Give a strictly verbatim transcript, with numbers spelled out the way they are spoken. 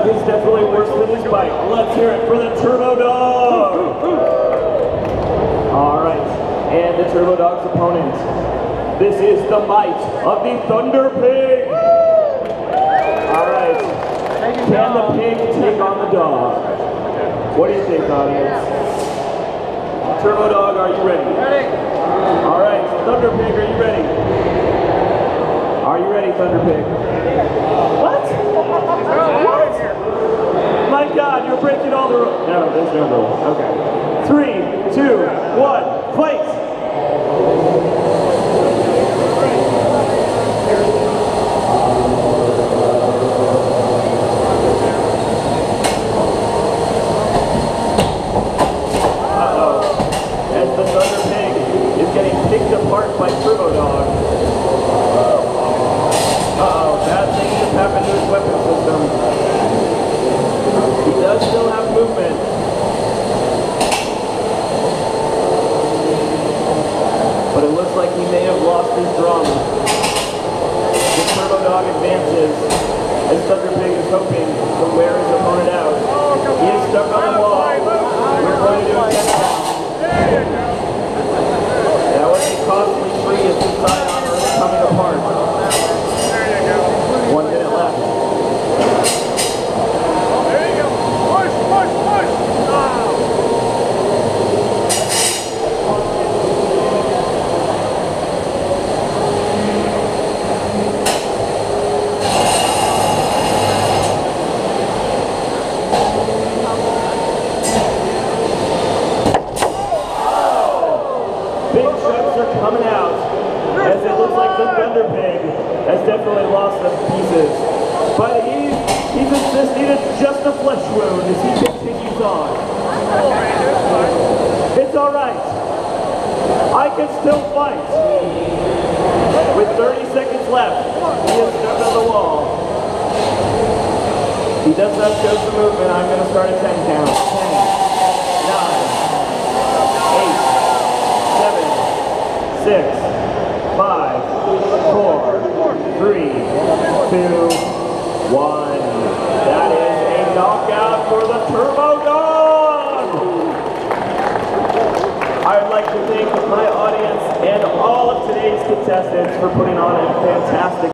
is definitely worse than his bite. Let's hear it for the Turbodog! Alright, and the Turbodog's opponent. This is the might of the Thunderpig! Alright, can the pig take on the dog? What do you think, audience? Turbodog, are you ready? Ready! Alright, Thunderpig, are you ready? Are you ready, Thunderpig? What? What? My God, you're breaking all the rules. No, there's no rules. Okay. Three, two, one, fight! Uh-oh. As the Thunderpig is getting picked apart by Turbodog. Uh-oh, bad thing just happened to his weapon system. He does still have movement. But it looks like he may have lost his drum. The Turbodog advances as Thunderpig is hoping to wear his opponent out. He is stuck on the wall. We're going to do a ten count. That was a costly free as the side armor is coming apart. One minute left. There you go. Push, push, push. Big shots are coming out as it looks like the Thunderpig has definitely lost some pieces. But he's, he's insisting it's just a flesh wound as he continues on. It's alright. I can still fight. With thirty seconds left, he is stuck on the wall. He does not show some movement. I'm going to start a ten count. ten, nine, eight, seven, six, five, four, three, two, one. That is a knockout for the Turbodog! I would like to thank my audience and all of today's contestants for putting on a fantastic